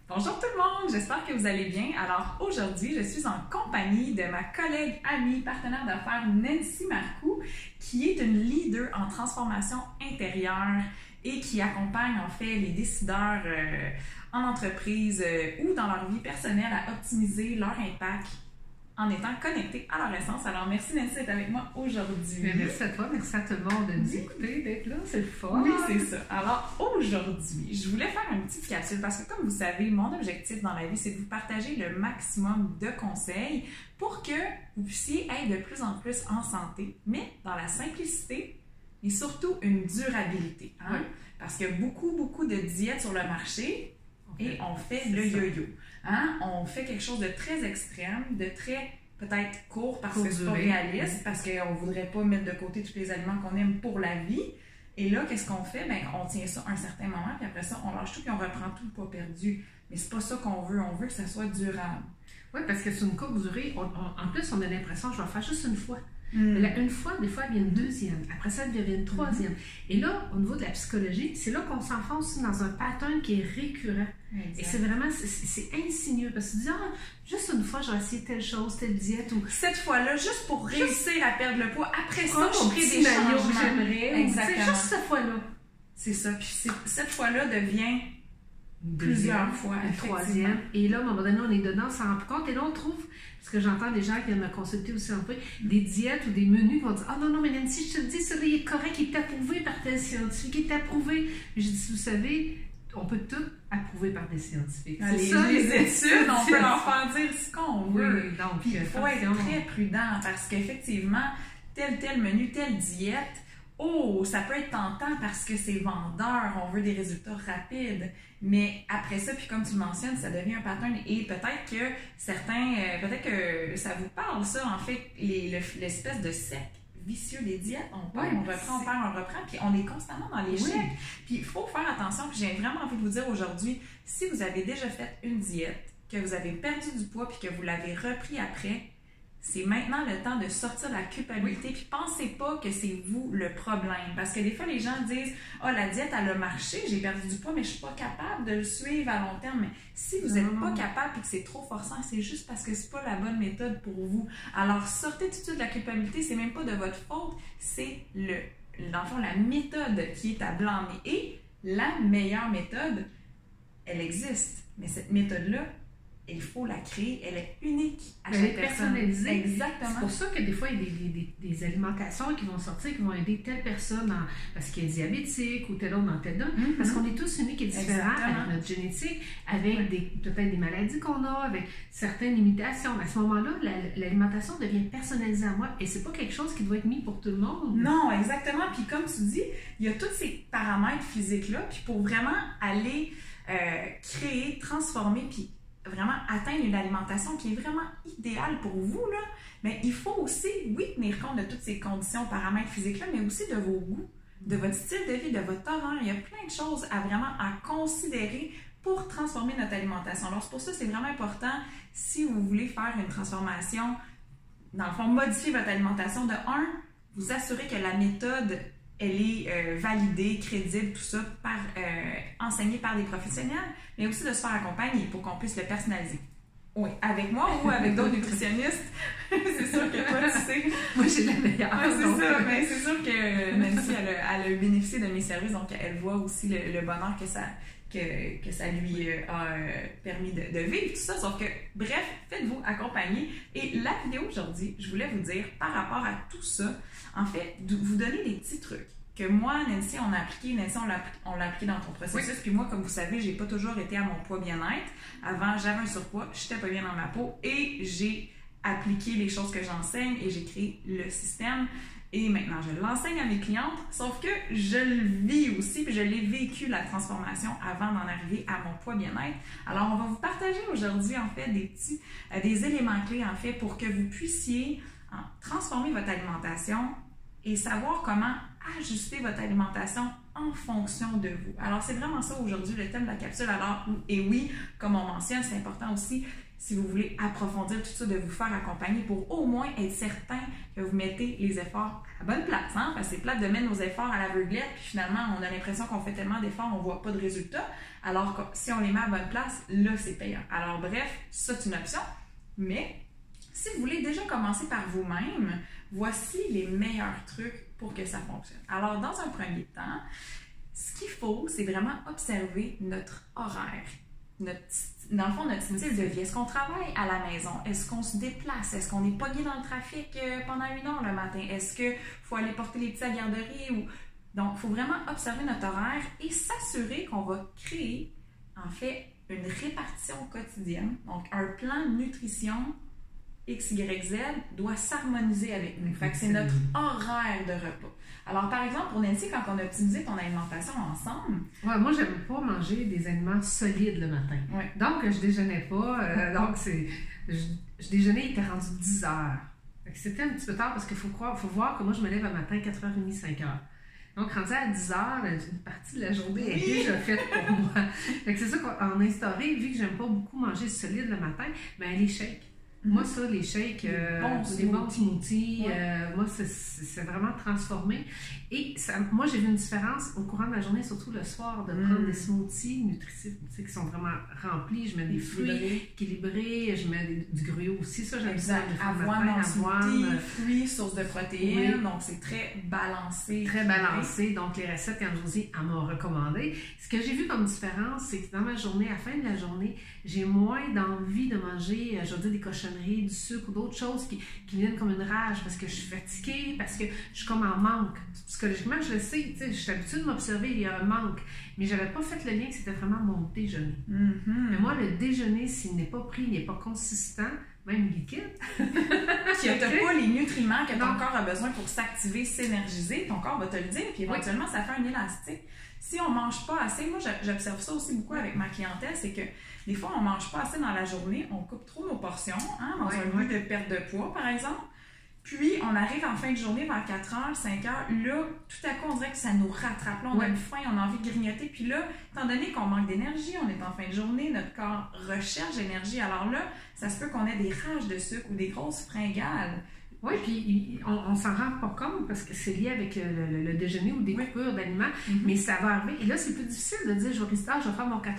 Bonjour tout le monde, j'espère que vous allez bien. Alors aujourd'hui, je suis en compagnie de ma collègue, amie, partenaire d'affaires Nancy Marcoux, qui est une leader en transformation intérieure et qui accompagne en fait les décideurs en entreprise ou dans leur vie personnelle à optimiser leur impact en étant connectés à leur essence. Alors, merci Nancy d'être avec moi aujourd'hui. Merci à toi, merci à tout le monde de nous écouter, d'être là, c'est le fun. Oui, c'est ça. Alors, aujourd'hui, je voulais faire une petite capsule parce que, comme vous savez, mon objectif dans la vie, c'est de vous partager le maximum de conseils pour que vous puissiez être de plus en plus en santé, mais dans la simplicité et surtout une durabilité. Hein? Oui. Parce qu'il y a beaucoup de diètes sur le marché et on fait le yo-yo. Hein? On fait quelque chose de très extrême, de très peut-être court parce que c'est pas réaliste, parce qu'on ne voudrait pas mettre de côté tous les aliments qu'on aime pour la vie. Et là, qu'est-ce qu'on fait? Bien, on tient ça à un certain moment, puis après ça, on lâche tout, puis on reprend tout le poids perdu. Mais c'est pas ça qu'on veut. On veut que ça soit durable. Oui, parce que c'est une courte durée. En plus, on a l'impression que je vais faire juste une fois. Là, une fois, des fois, il y a une deuxième. Après ça, il y a une troisième. Et là, au niveau de la psychologie, c'est là qu'on s'enfonce dans un pattern qui est récurrent. Exact. Et c'est vraiment, c'est insinueux. Parce que tu dis, juste une fois, j'ai essayé telle chose, telle diète. Ou cette fois-là, juste pour réussir à perdre le poids. Après ça, je ferai des changements. Que j'aimerais. Exactement. C'est juste cette fois-là. C'est ça. Puis cette fois-là devient plusieurs fois. Une troisième. Et là, à un moment donné, on est dedans, on s'en rend compte. Et là, on trouve, parce que j'entends des gens qui viennent me consulter aussi un peu, des diètes ou des menus qui vont dire « Ah non, mais Nancy, je te le dis, celui-là, il est correct, il est approuvé par tel scientifique, il est approuvé. » Je dis, vous savez, on peut tout approuver par des scientifiques. C'est ça, les études, on peut leur faire dire ce qu'on veut. Oui, donc, il faut être très prudent parce qu'effectivement, tel menu, telle diète, ça peut être tentant parce que c'est vendeur, on veut des résultats rapides. Mais après ça, puis comme tu le mentionnes, ça devient un pattern et peut-être que peut-être que ça vous parle ça, en fait, l'espèce de cercle vicieux des diètes. On perd, on reprend, on perd, on reprend, puis on est constamment dans l'échec. Oui. Puis il faut faire attention, puis j'ai vraiment envie de vous dire aujourd'hui, si vous avez déjà fait une diète, que vous avez perdu du poids, puis que vous l'avez repris après, c'est maintenant le temps de sortir de la culpabilité. Puis pensez pas que c'est vous le problème. Parce que des fois, les gens disent « Ah, la diète, elle a marché, j'ai perdu du poids, mais je suis pas capable de le suivre à long terme. » Mais si vous n'êtes pas capable et que c'est trop forçant, c'est juste parce que c'est pas la bonne méthode pour vous. Alors, sortez tout de suite de la culpabilité. C'est même pas de votre faute. C'est dans le fond, la méthode qui est à blâmer. Et la meilleure méthode, elle existe. Mais cette méthode-là, il faut la créer, elle est unique à chaque personne. Personnalisée. Exactement. C'est pour ça que des fois, il y a des alimentations qui vont sortir, qui vont aider telle personne parce qu'elle est diabétique ou telle autre dans tel autre. Parce qu'on est tous uniques et différents avec notre génétique, avec peut-être des maladies qu'on a, avec certaines limitations. À ce moment-là, l'alimentation devient personnalisée à moi et c'est pas quelque chose qui doit être mis pour tout le monde. Non, exactement. Puis comme tu dis, il y a tous ces paramètres physiques-là. Puis pour vraiment aller créer, transformer, puis vraiment atteindre une alimentation qui est vraiment idéale pour vous, là, mais il faut aussi, oui, tenir compte de toutes ces conditions, paramètres physiques-là, mais aussi de vos goûts, de votre style de vie, de votre horaire. Il y a plein de choses à considérer pour transformer notre alimentation. Alors, c'est pour ça que c'est vraiment important, si vous voulez faire une transformation, dans le fond, modifier votre alimentation, de vous assurer que la méthode elle est validée, crédible, tout ça, enseignée par des professionnels, mais aussi de se faire accompagner pour qu'on puisse le personnaliser. Oui, avec moi ou avec d'autres nutritionnistes. C'est sûr que toi, tu sais. Moi, j'ai la meilleure. C'est ça, mais c'est sûr que Nancy, elle a bénéficié de mes services, donc elle voit aussi le bonheur que ça lui a permis de vivre, tout ça. Sauf que, bref, faites-vous accompagner. Et la vidéo aujourd'hui, je voulais vous dire, par rapport à tout ça, en fait, vous donner des petits trucs que moi, Nancy, on l'a appliqué. Nancy, on l'a appliqué dans ton processus. Oui. Puis moi, comme vous savez, j'ai pas toujours été à mon poids bien-être. Avant, j'avais un surpoids, j'étais pas bien dans ma peau et j'ai appliqué les choses que j'enseigne et j'ai créé le système. Et maintenant, je l'enseigne à mes clientes, sauf que je le vis aussi, puis je l'ai vécu, la transformation, avant d'en arriver à mon poids bien-être. Alors, on va vous partager aujourd'hui, en fait, des éléments clés, en fait, pour que vous puissiez transformer votre alimentation et savoir comment ajuster votre alimentation en fonction de vous. Alors, c'est vraiment ça aujourd'hui, le thème de la capsule. Alors, et oui, comme on mentionne, c'est important aussi, si vous voulez approfondir tout ça, de vous faire accompagner pour au moins être certain que vous mettez les efforts à la bonne place. Hein? Parce que c'est plate de mettre nos efforts à l'aveuglette, puis finalement, on a l'impression qu'on fait tellement d'efforts, on ne voit pas de résultats. Alors que si on les met à la bonne place, là, c'est payant. Alors bref, ça, c'est une option. Mais si vous voulez déjà commencer par vous-même, voici les meilleurs trucs pour que ça fonctionne. Alors, dans un premier temps, ce qu'il faut, c'est vraiment observer notre horaire. Dans le fond, notre style de vie. Est-ce qu'on travaille à la maison? Est-ce qu'on se déplace? Est-ce qu'on est pogné dans le trafic pendant 1 heure le matin? Est-ce qu'il faut aller porter les petits à la garderie? Donc, il faut vraiment observer notre horaire et s'assurer qu'on va créer, en fait, une répartition quotidienne. Donc, un plan de nutrition X, Y, Z doit s'harmoniser avec nous. Fait que c'est notre horaire de repas. Alors, par exemple, pour Nancy, quand on a optimisé ton alimentation ensemble... Ouais, moi, j'aime pas manger des aliments solides le matin. Ouais. Donc, je déjeunais pas. Je déjeunais, il était rendu 10 heures. C'était un petit peu tard parce qu'il faut voir que moi, je me lève le matin 4h30, 5h. Donc, rendu à 10 heures, une partie de la journée est déjà faite pour moi. Fait que c'est ça qu'on a instauré, vu que j'aime pas beaucoup manger solide le matin, ben les shakes. Moi, ça, les shakes, les bons smoothies, moi, c'est vraiment transformé. Et moi, j'ai vu une différence au courant de la journée, surtout le soir, de prendre des smoothies nutritifs, tu sais, qui sont vraiment remplis. Je mets des fruits équilibrés, je mets du gruyot aussi. Ça, j'aime ça. Avoine, fruits, source de protéines. Oui. Donc, c'est très balancé. Très balancé. Donc, les recettes, quand Josie en m'a recommandé. Ce que j'ai vu comme différence, c'est que dans ma journée, à la fin de la journée, j'ai moins d'envie de manger, je veux dire, des cochonneries, du sucre ou d'autres choses qui viennent comme une rage parce que je suis fatiguée, parce que je suis comme en manque. Psychologiquement, je le sais, je suis habituée de m'observer, il y a un manque. Mais je n'avais pas fait le lien que c'était vraiment mon déjeuner. Mais moi, le déjeuner, s'il n'est pas pris, il n'est pas consistant, même liquide. Tu n'as pas les nutriments que ton corps a besoin pour s'activer, s'énergiser, ton corps va te le dire, puis éventuellement, ça fait un élastique. Si on ne mange pas assez, moi j'observe ça aussi beaucoup avec ma clientèle, c'est que des fois on ne mange pas assez dans la journée, on coupe trop nos portions, hein, dans un but de perte de poids par exemple, puis on arrive en fin de journée vers 4h, 5h, là tout à coup on dirait que ça nous rattrape, là on a une faim, on a envie de grignoter, puis là, étant donné qu'on manque d'énergie, on est en fin de journée, notre corps recherche l'énergie, alors là, ça se peut qu'on ait des rages de sucre ou des grosses fringales. Oui, puis on s'en rend pas compte parce que c'est lié avec le déjeuner ou des coupures d'aliments, mais ça va arriver. Et là, c'est plus difficile de dire, je vais faire mon 80-20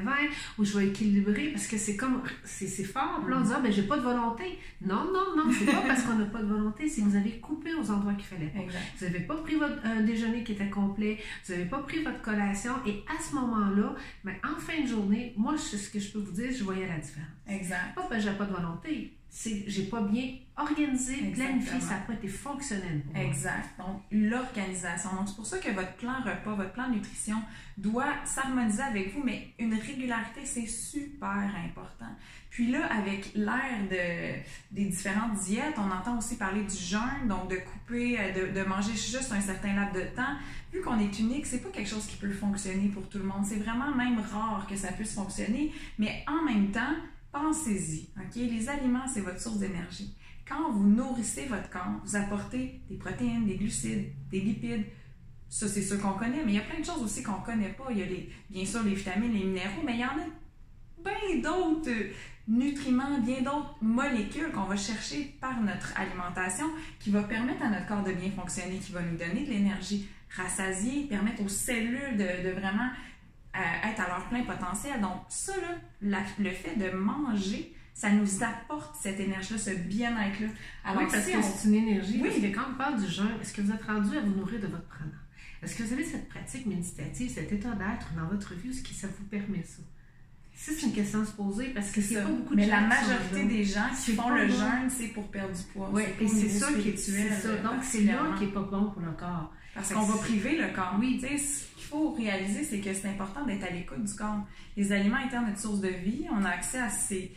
ou je vais équilibrer parce que c'est comme, c'est fort. Puis là, on dit, ben j'ai pas de volonté. Non, c'est pas parce qu'on n'a pas de volonté, c'est que vous avez coupé aux endroits qu'il fallait pas. Vous n'avez pas pris votre déjeuner qui était complet, vous n'avez pas pris votre collation et à ce moment-là, ben, en fin de journée, moi, ce que je peux vous dire, je voyais la différence. Exact. Pas parce que j'ai pas de volonté. J'ai pas bien organisé, planifié, ça n'a pas été fonctionnel pour moi. Exact. Donc, l'organisation. Donc, c'est pour ça que votre plan repas, votre plan de nutrition doit s'harmoniser avec vous, mais une régularité, c'est super important. Puis là, avec l'ère des différentes diètes, on entend aussi parler du jeûne, donc de couper, de manger juste un certain laps de temps. Vu qu'on est unique, c'est pas quelque chose qui peut fonctionner pour tout le monde. C'est vraiment même rare que ça puisse fonctionner, mais en même temps, pensez-y, ok? Les aliments, c'est votre source d'énergie. Quand vous nourrissez votre corps, vous apportez des protéines, des glucides, des lipides. Ça, c'est ce qu'on connaît, mais il y a plein de choses aussi qu'on ne connaît pas. Il y a bien sûr les vitamines, les minéraux, mais il y en a bien d'autres nutriments, bien d'autres molécules qu'on va chercher par notre alimentation qui va permettre à notre corps de bien fonctionner, qui va nous donner de l'énergie, rassasier, permettre aux cellules de vraiment être à leur plein potentiel. Donc ça, là, le fait de manger, ça nous apporte cette énergie-là, ce bien-être-là. Alors, parce que c'est une énergie. Oui. Parce que quand on parle du jeûne, est-ce que vous êtes rendu à vous nourrir de votre prana? Est-ce que vous avez cette pratique méditative, cet état d'être dans votre vie, est-ce que ça vous permet ça? Ça, c'est une question à se poser parce que c'est pas beaucoup de gens. Mais la majorité des gens qui font le jeûne, c'est pour perdre du poids. Oui, et c'est ça qui est ça. Donc, c'est là qui n'est pas bon pour le corps. Parce qu'on va priver le corps. Oui, tu sais, ce qu'il faut réaliser, c'est que c'est important d'être à l'écoute du corps. Les aliments étant notre source de vie, on a accès à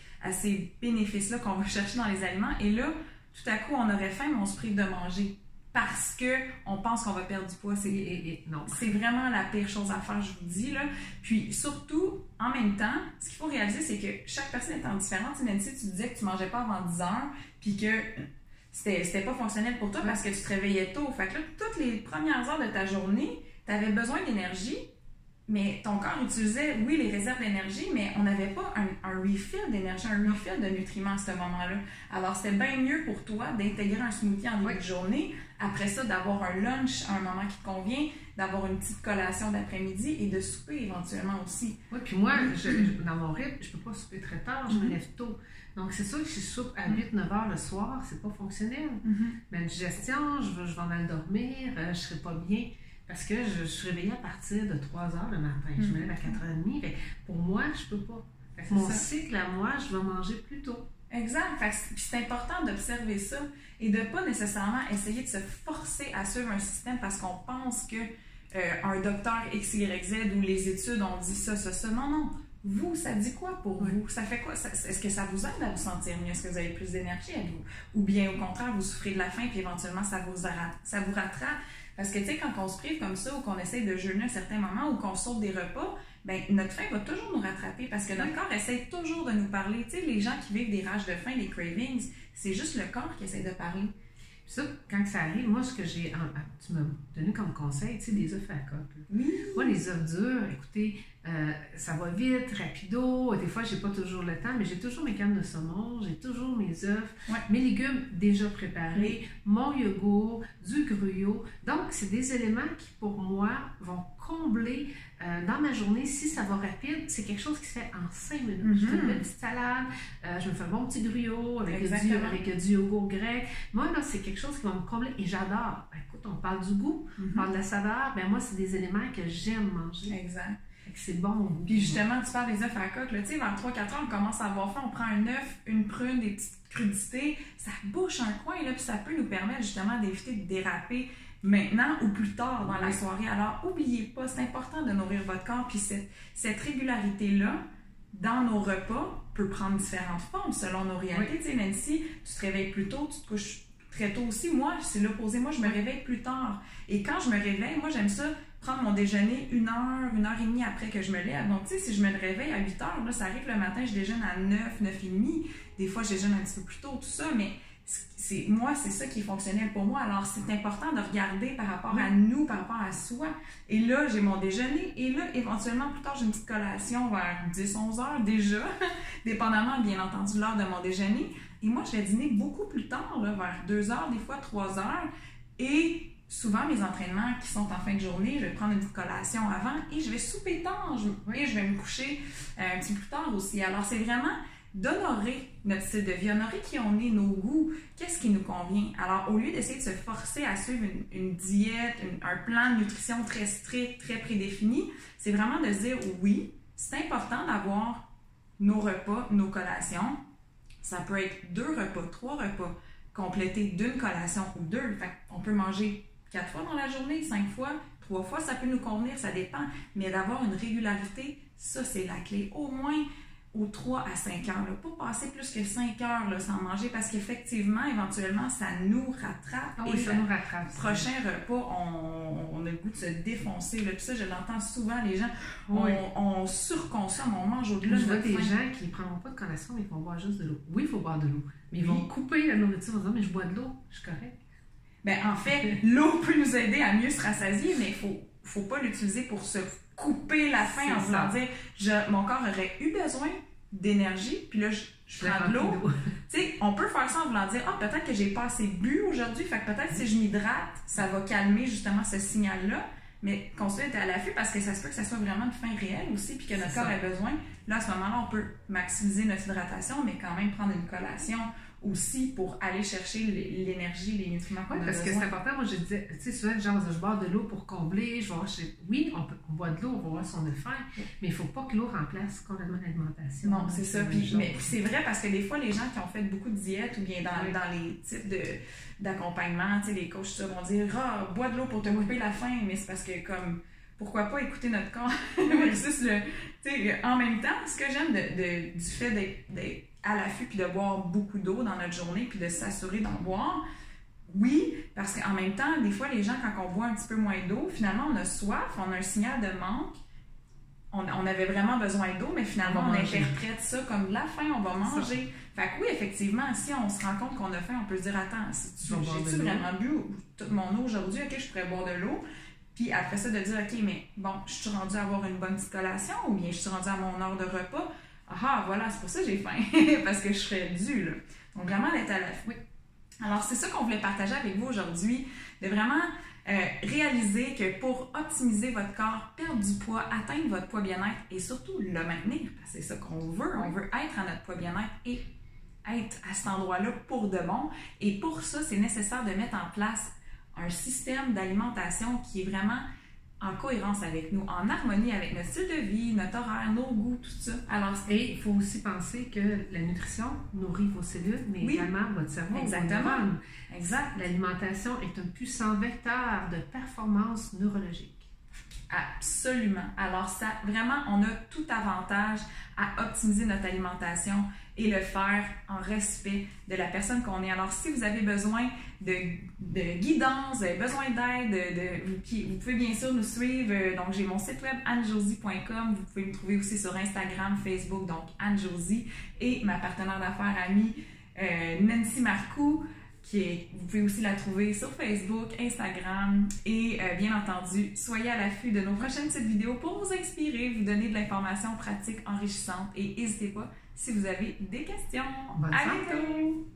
ces bénéfices-là qu'on va chercher dans les aliments. Et là, tout à coup, on aurait faim, mais on se prive de manger parce qu'on pense qu'on va perdre du poids. Non, c'est vraiment la pire chose à faire, je vous dis. Là. Puis surtout, en même temps, ce qu'il faut réaliser, c'est que chaque personne étant différente. Même si tu disais que tu ne mangeais pas avant 10 heures, puis que c'était pas fonctionnel pour toi parce que tu te réveillais tôt. Fait que là, toutes les premières heures de ta journée, tu avais besoin d'énergie, mais ton corps utilisait, oui, les réserves d'énergie, mais on n'avait pas un refill d'énergie, un refill de nutriments à ce moment-là. Alors, c'était bien mieux pour toi d'intégrer un smoothie en début de journée, après ça, d'avoir un lunch à un moment qui te convient, d'avoir une petite collation d'après-midi et de souper éventuellement aussi. Oui, puis moi, dans mon rythme, je ne peux pas souper très tard, je me lève tôt. Donc, c'est sûr que si je soupe à 8-9 heures le soir, c'est pas fonctionnel. Ma digestion, je vais mal dormir, je ne serai pas bien. Parce que je suis réveillée à partir de 3 heures le matin. Je me lève à 4h30. Pour moi, je ne peux pas. Mon cycle à moi, je vais manger plus tôt. Exact. Puis c'est important d'observer ça et de ne pas nécessairement essayer de se forcer à suivre un système parce qu'on pense que un docteur XYZ ou les études ont dit ça. Non, non. Vous, ça dit quoi pour vous? Ça fait quoi? Est-ce que ça vous aide à vous sentir mieux? Est-ce que vous avez plus d'énergie à vous? Ou bien au contraire, vous souffrez de la faim puis éventuellement ça vous rattrape? Parce que, tu sais, quand on se prive comme ça ou qu'on essaie de jeûner à certains moments ou qu'on saute des repas, bien, notre faim va toujours nous rattraper parce que notre corps essaie toujours de nous parler. Tu sais, les gens qui vivent des rages de faim, des cravings, c'est juste le corps qui essaie de parler. Puis ça, quand ça arrive, moi, ce que j'ai... Tu m'as donné comme conseil, tu sais, des œufs à la coque. Oui. Moi, les œufs durs, écoutez, ça va vite, rapido. Des fois, j'ai pas toujours le temps, mais j'ai toujours mes cannes de saumon, j'ai toujours mes œufs, mes légumes déjà préparés, mon yogourt, du gruau. Donc, c'est des éléments qui, pour moi, vont combler dans ma journée. Si ça va rapide, c'est quelque chose qui se fait en 5 minutes. Je fais une petite salade, je me fais un bon petit gruau avec du yogourt grec. Moi, là, c'est quelque chose qui va me combler et j'adore. Ben, écoute, on parle du goût, on parle de la saveur. Ben, moi, c'est des éléments que j'aime manger. Exact. C'est bon. Puis justement, tu parles des œufs à la coque. Tu sais, vers 3-4 heures, on commence à avoir faim. On prend un œuf, une prune, des petites crudités. Ça bouche un coin, là, puis ça peut nous permettre justement d'éviter de déraper maintenant ou plus tard dans la soirée. Alors, n'oubliez pas, c'est important de nourrir votre corps. Puis cette régularité-là, dans nos repas, peut prendre différentes formes selon nos réalités. Tu sais, Nancy, tu te réveilles plus tôt, tu te couches très tôt aussi. Moi, c'est l'opposé. Moi, je me réveille plus tard. Et quand je me réveille, moi, j'aime ça prendre mon déjeuner 1 heure et demie après que je me lève. Donc, tu sais, si je me réveille à 8 heures, là, ça arrive le matin, je déjeune à 9, 9h30. Des fois, je déjeune un petit peu plus tôt, tout ça, mais moi, c'est ça qui est fonctionnel pour moi. Alors, c'est important de regarder par rapport à nous, par rapport à soi. Et là, j'ai mon déjeuner. Et là, éventuellement, plus tard, j'ai une petite collation vers 10, 11 heures déjà, dépendamment, bien entendu, de l'heure de mon déjeuner. Et moi, je vais dîner beaucoup plus tard, là, vers 2 heures, des fois 3 heures. Et souvent, mes entraînements qui sont en fin de journée, je vais prendre une petite collation avant et je vais souper tard. Et je vais me coucher un petit peu plus tard aussi. Alors, c'est vraiment d'honorer notre style de vie, honorer qui on est, nos goûts, qu'est-ce qui nous convient. Alors, au lieu d'essayer de se forcer à suivre une diète, un plan de nutrition très strict, très prédéfini, c'est vraiment de se dire oui, c'est important d'avoir nos repas, nos collations. Ça peut être 2 repas, 3 repas, complétés d'une collation ou 2. Fait qu'on peut manger 4 fois dans la journée, 5 fois, 3 fois, ça peut nous convenir, ça dépend. Mais d'avoir une régularité, ça, c'est la clé. Au moins aux 3 à 5 heures. Là. Pas passer plus que 5 heures là, sans manger parce qu'effectivement, éventuellement, ça nous rattrape. Oui, ça nous rattrape. Prochain repas, on a le goût de se défoncer. Là. Puis ça, je l'entends souvent, les gens, on surconsomme, on mange au-delà de notre faim. Je vois des gens qui ne prendront pas de collation, mais qui vont boire juste de l'eau. Oui, il faut boire de l'eau. Mais ils vont couper la nourriture en disant, mais je bois de l'eau, je suis correct. Ben, en fait, l'eau peut nous aider à mieux se rassasier, mais il faut pas l'utiliser pour se couper la faim en voulant dire mon corps aurait eu besoin d'énergie, puis là, je prends de l'eau. Tu sais, on peut faire ça en voulant dire peut-être que j'ai pas assez bu aujourd'hui, fait que peut-être si je m'hydrate, ça va calmer justement ce signal-là. Mais continuer d'être à l'affût parce que ça se peut que ça soit vraiment une faim réelle aussi, puis que notre corps ait besoin. Là, à ce moment-là, on peut maximiser notre hydratation, mais quand même prendre une collation aussi pour aller chercher l'énergie, les nutriments qu'on a besoin. Parce que c'est important, moi je disais, tu sais, souvent, genre, je bois de l'eau pour combler, oui, on boit de l'eau, on va voir si on a faim, mais il ne faut pas que l'eau remplace complètement l'alimentation. Non, c'est ça. Mais c'est vrai parce que des fois, les gens qui ont fait beaucoup de diètes ou bien dans les types d'accompagnement, tu sais, les coachs vont dire bois de l'eau pour te couper la faim, mais c'est parce que comme pourquoi pas écouter notre corps versus en même temps, ce que j'aime du fait d'être à l'affût puis de boire beaucoup d'eau dans notre journée puis de s'assurer d'en boire, oui, parce qu'en même temps, des fois, les gens, quand on boit un petit peu moins d'eau, finalement, on a soif, on a un signal de manque, on avait vraiment besoin d'eau, mais finalement, on interprète ça comme de la faim, on va manger. Fait que oui, effectivement, si on se rend compte qu'on a faim, on peut se dire, attends, j'ai-tu vraiment bu toute mon eau aujourd'hui? OK, je pourrais boire de l'eau. Puis après ça, de dire, OK, mais bon, je suis rendue à avoir une bonne petite collation ou bien je suis rendue à mon heure de repas. Ah, voilà, c'est pour ça que j'ai faim, parce que je serais due, là. Donc, vraiment, d'être à l'affût. Oui. Alors, c'est ça qu'on voulait partager avec vous aujourd'hui, de vraiment réaliser que pour optimiser votre corps, perdre du poids, atteindre votre poids bien-être et surtout le maintenir, parce que c'est ça qu'on veut. On veut être à notre poids bien-être et être à cet endroit-là pour de bon. Et pour ça, c'est nécessaire de mettre en place un système d'alimentation qui est vraiment en cohérence avec nous, en harmonie avec notre style de vie, notre horaire, nos goûts, tout ça. Alors, et il faut aussi penser que la nutrition nourrit vos cellules, mais également votre cerveau. Exactement. Exact. L'alimentation est un puissant vecteur de performance neurologique. Absolument. Alors, ça, vraiment, on a tout avantage à optimiser notre alimentation et le faire en respect de la personne qu'on est. Alors, si vous avez besoin de guidance, besoin d'aide, vous pouvez bien sûr nous suivre. Donc, j'ai mon site web annejosie.com. Vous pouvez me trouver aussi sur Instagram, Facebook, donc Anne-Josie, et ma partenaire d'affaires amie, Nancy Marcoux. Vous pouvez aussi la trouver sur Facebook, Instagram et bien entendu, soyez à l'affût de nos prochaines petites vidéos pour vous inspirer, vous donner de l'information pratique enrichissante et n'hésitez pas si vous avez des questions. Bonne à bientôt!